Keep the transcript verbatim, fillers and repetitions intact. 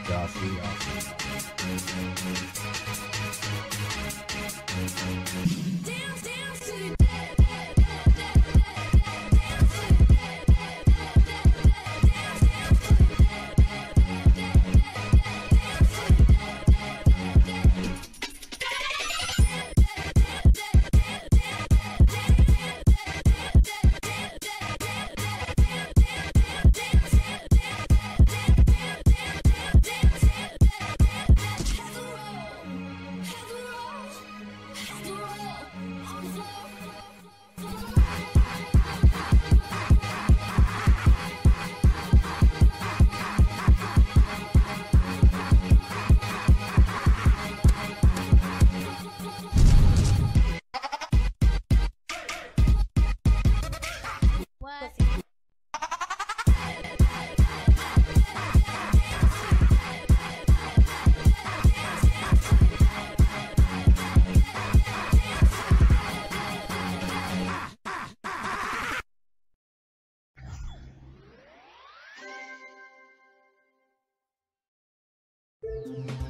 y'all. See y'all. Dance, dance to the dead, dead, dead, dead, dead, dance to the dead, dead, dead, dead, dance, dance to the dead, dead, dead, dead, dance to the dead, dead, dead, Thank you.